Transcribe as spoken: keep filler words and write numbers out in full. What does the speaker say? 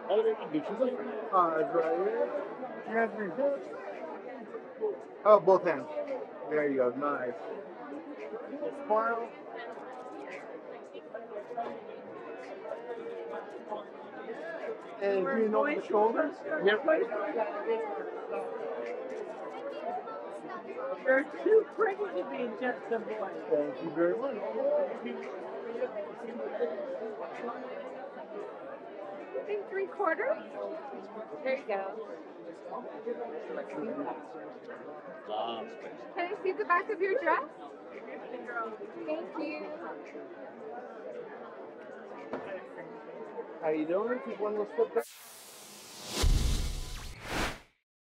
Uh, it's right here. Hands me. Oh, both hands. There you go. Nice. Smile. And breathe over the shoulders. Yep. You're too pretty to be just a boy. Thank you very much. I think three quarters. There you go. Can I see the back of your dress? Thank you. How you doing? Keep one little step back.